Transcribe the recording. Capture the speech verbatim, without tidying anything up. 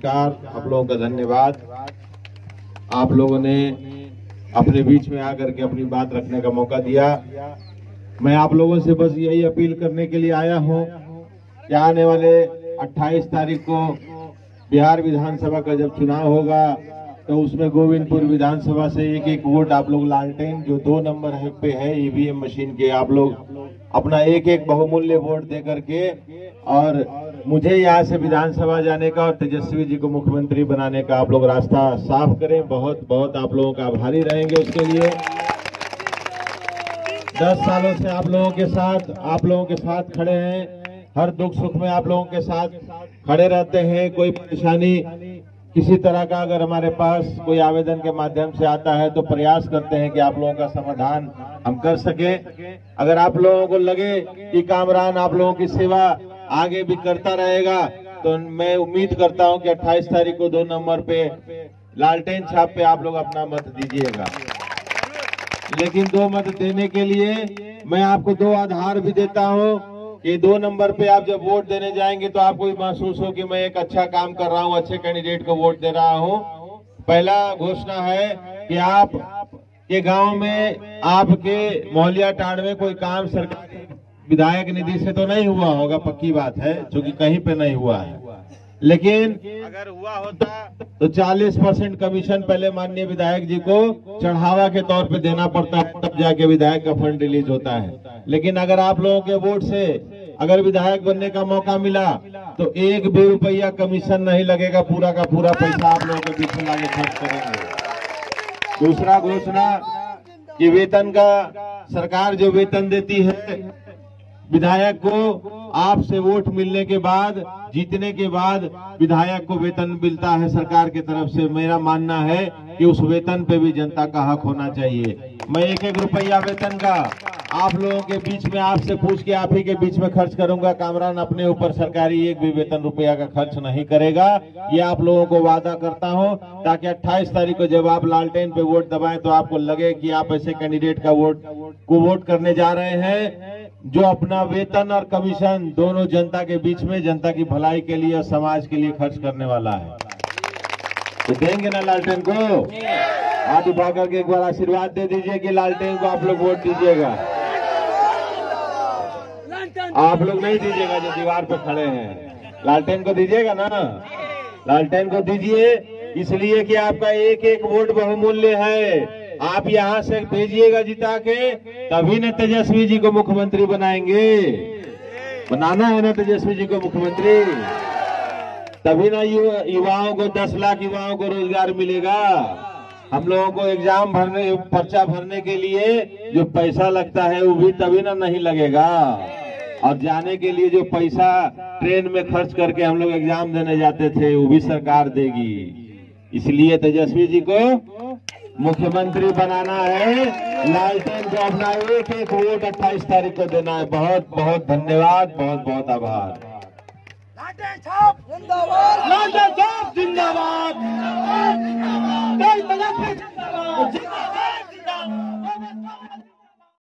नमस्कार, आप लोगों का धन्यवाद। आप लोगों ने अपने बीच में आकर के अपनी बात रखने का मौका दिया। मैं आप लोगों से बस यही अपील करने के लिए आया हूं कि आने वाले अट्ठाईस तारीख को बिहार विधानसभा का जब चुनाव होगा तो उसमें गोविंदपुर विधानसभा से एक एक वोट आप लोग लालटेन जो दो नंबर है पे है ईवीएम मशीन के, आप लोग अपना एक एक बहुमूल्य वोट दे करके और मुझे यहाँ से विधानसभा जाने का और तेजस्वी जी को मुख्यमंत्री बनाने का आप लोग रास्ता साफ करें। बहुत बहुत आप लोगों का आभारी रहेंगे उसके लिए। दस सालों से आप लोगों के साथ आप लोगों के साथ खड़े हैं, हर दुख सुख में आप लोगों के साथ खड़े रहते हैं। कोई परेशानी किसी तरह का अगर हमारे पास कोई आवेदन के माध्यम से आता है तो प्रयास करते हैं कि आप लोगों का समाधान हम कर सके। अगर आप लोगों को लगे कि कामरान आप लोगों की सेवा आगे भी करता रहेगा तो मैं उम्मीद करता हूं कि अट्ठाईस तारीख को दो नंबर पे लालटेन छाप पे आप लोग अपना मत दीजिएगा। लेकिन दो मत देने के लिए मैं आपको दो आधार भी देता हूं कि दो नंबर पे आप जब वोट देने जाएंगे तो आपको भी महसूस हो कि मैं एक अच्छा काम कर रहा हूं, अच्छे कैंडिडेट को वोट दे रहा हूं। पहला घोषणा है कि आप के गांव में आपके मोहल्ला टाड़ में कोई काम सरकार विधायक निधि से तो नहीं हुआ होगा, पक्की बात है, क्योंकि कहीं पे नहीं हुआ है। लेकिन अगर हुआ होता तो चालीस परसेंट कमीशन पहले माननीय विधायक जी को चढ़ावा के तौर पे देना पड़ता है, तब जाके विधायक का फंड रिलीज होता है। लेकिन अगर आप लोगों के वोट से अगर विधायक बनने का मौका मिला तो एक भी रुपया कमीशन नहीं लगेगा, पूरा का पूरा पैसा आप लोगों के पीछे लाके खर्च करेंगे। दूसरा घोषणा कि वेतन का सरकार जो वेतन देती है विधायक को, आपसे वोट मिलने के बाद जीतने के बाद विधायक को वेतन मिलता है सरकार की तरफ से। मेरा मानना है कि उस वेतन पे भी जनता का हक होना चाहिए। मैं एक एक रुपया वेतन का आप लोगों के बीच में आपसे पूछ के आप ही के बीच में खर्च करूंगा। कामरान अपने ऊपर सरकारी एक भी वेतन रुपया का खर्च नहीं करेगा, ये आप लोगों को वादा करता हूं, ताकि अट्ठाईस तारीख को जब आप लालटेन पे वोट दबाएं तो आपको लगे कि आप ऐसे कैंडिडेट का वोट को वोट करने जा रहे हैं जो अपना वेतन और कमीशन दोनों जनता के बीच में जनता की भलाई के लिए और समाज के लिए खर्च करने वाला है। तो देंगे ना लालटेन को? हाथ उठा करके एक बार आशीर्वाद दे दीजिए कि लालटेन को आप लोग वोट दीजिएगा। आप लोग नहीं दीजिएगा जो दीवार पे खड़े हैं, लालटेन को दीजिएगा ना? लालटेन को दीजिए इसलिए कि आपका एक एक वोट बहुमूल्य है। आप यहाँ से भेजिएगा जिता के, तभी न तेजस्वी जी को मुख्यमंत्री बनाएंगे। बनाना है ना तेजस्वी जी को मुख्यमंत्री, तभी ना युवाओं को दस लाख युवाओं को रोजगार मिलेगा। हम लोगों को एग्जाम भरने पर्चा भरने के लिए जो पैसा लगता है वो भी तभी ना नहीं लगेगा, और जाने के लिए जो पैसा ट्रेन में खर्च करके हम लोग एग्जाम देने जाते थे वो भी सरकार देगी। इसलिए तेजस्वी जी को मुख्यमंत्री बनाना है, लालटेन को अपना एक एक वोट अट्ठाईस तारीख को देना है। बहुत बहुत धन्यवाद, बहुत बहुत आभार। लालटेन छाप जिंदाबाद, लालटेन छाप जिंदाबाद, जिंदाबाद, जिंदाबाद।